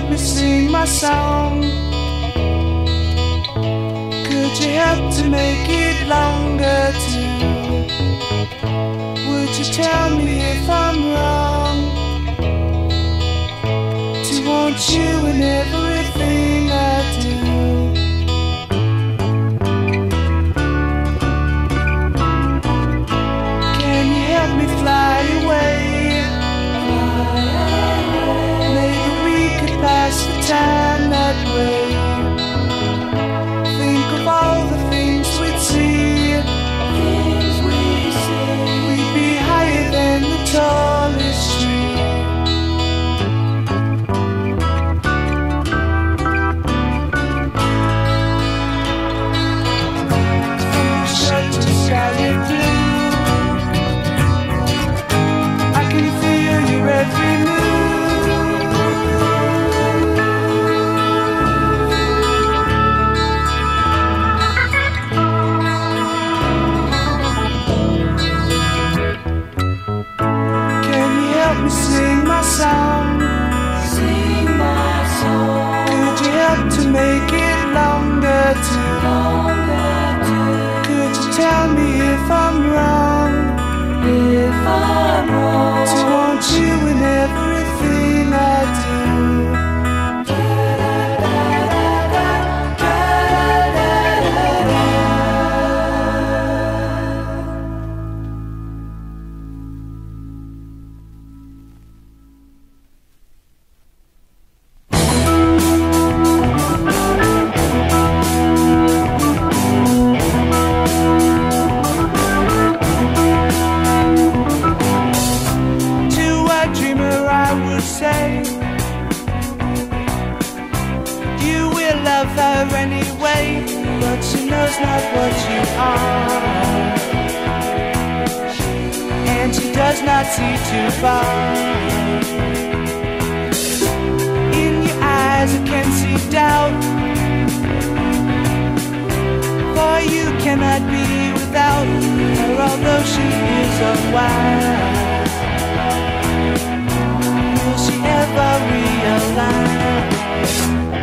me sing my song? Could you help to make it longer too? Would you tell me if I'm wrong? To want you in everything I do. Can you help me fly away? Maybe we could pass the time that way. Think of all the things we'd see. We'd be higher than the tallest tree. From the shut to sky blue, I can feel your every move. Sing my song. Sing my song. Could you help to make it longer too? Could you tell me if I'm wrong? If I'm wrong. To want you in everything I do. Not what you are, and she does not see too far. In your eyes I can see doubt, for you cannot be without her, although she is unwise. Will she ever realize?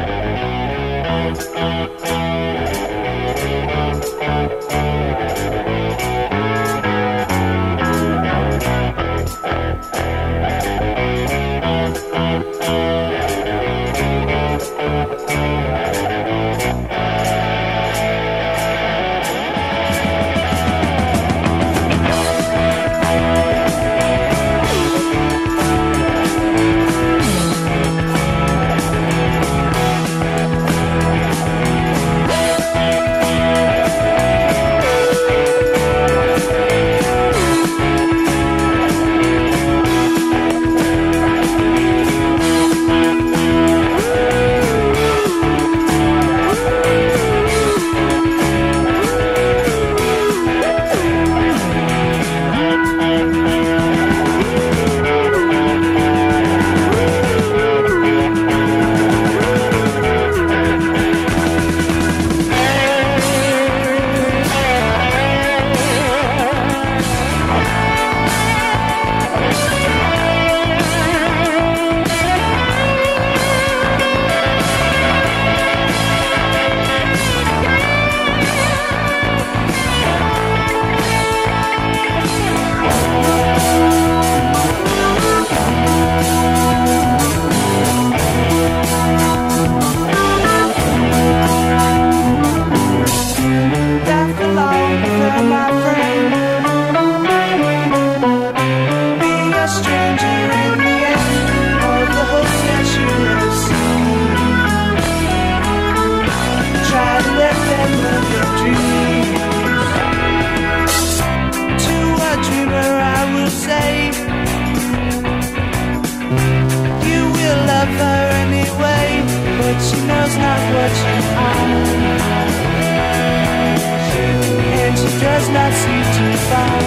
Does not see too far.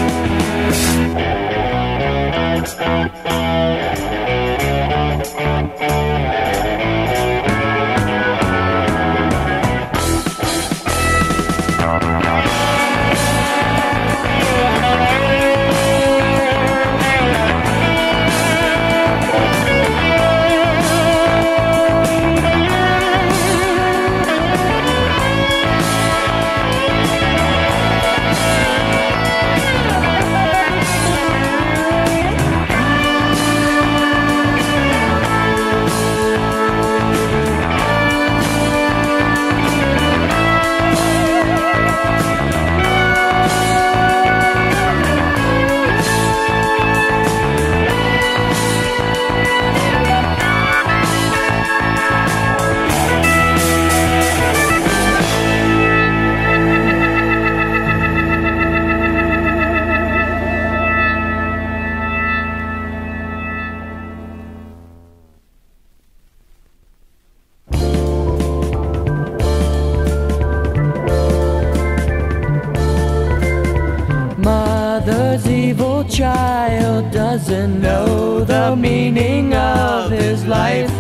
doesn't know the meaning of his life.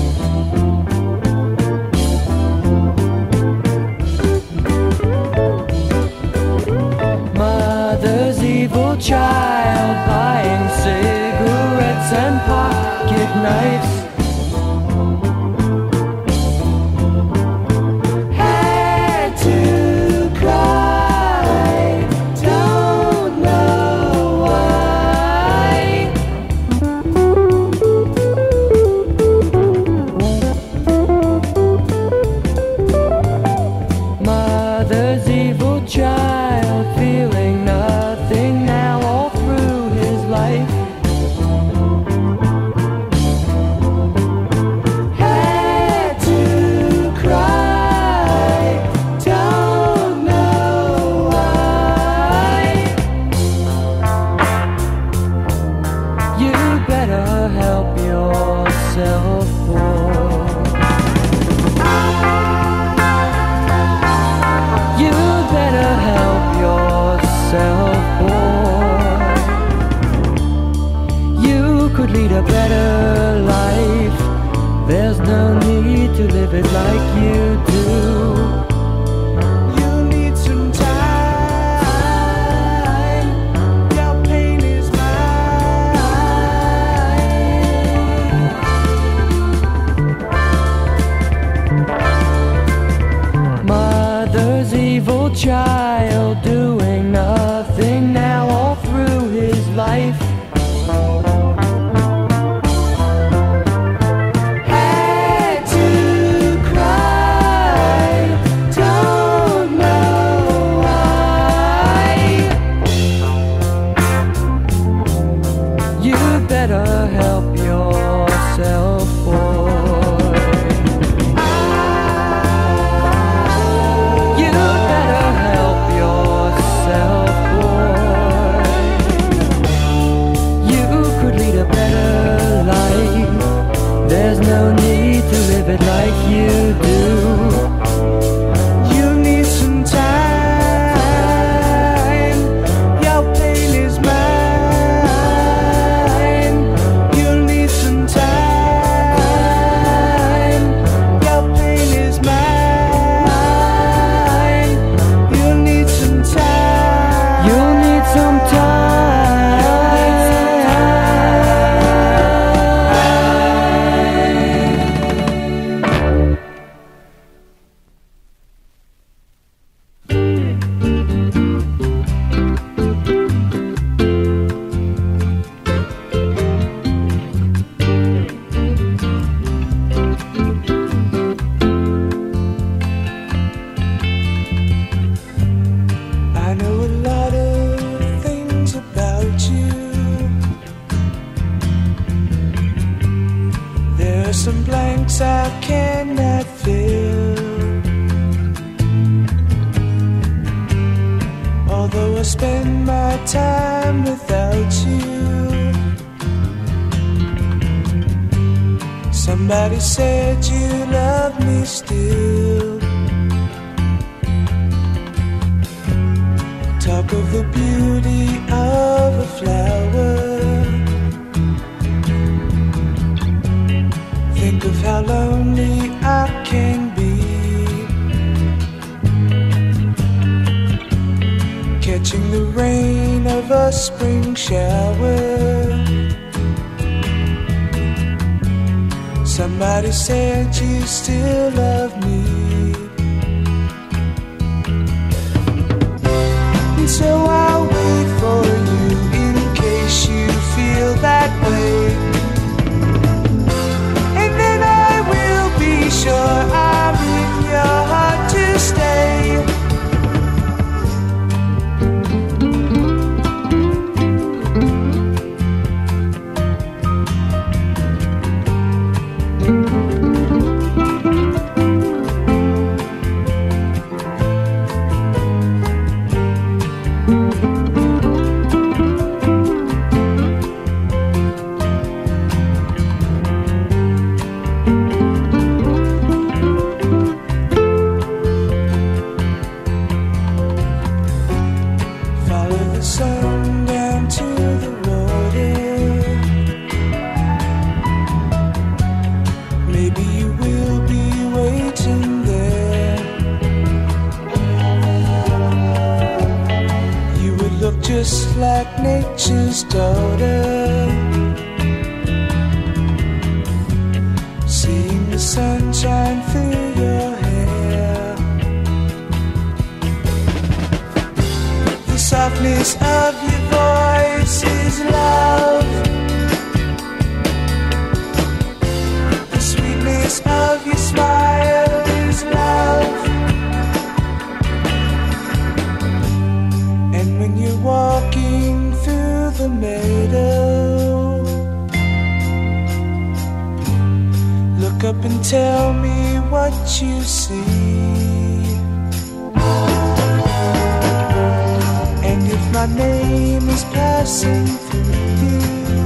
Mother's evil child buying cigarettes and pocket knives. Lead a better life. There's no need to live it like you do. You need some time. Your pain is mine. Mother's evil child doing nothing now all through his life. Better help yourself, boy. You better help yourself, boy. You could lead a better life. There's no need to live it like you do. You need some time. Your pain is mine. Some blanks I cannot fill. Although I spend my time without you. Somebody said you love me still. Talk of the beauty of a flower. Think of how lonely I can be. Catching the rain of a spring shower. Somebody said you still love me. And so I'll wait for you in case you feel that way. Sure, I'm in your heart to stay. like nature's daughter, seeing the sunshine through your hair. The softness of your voice is love, the sweetness of your smile is love. And when you're walking through the meadow, look up and tell me what you see. And if my name is passing through you,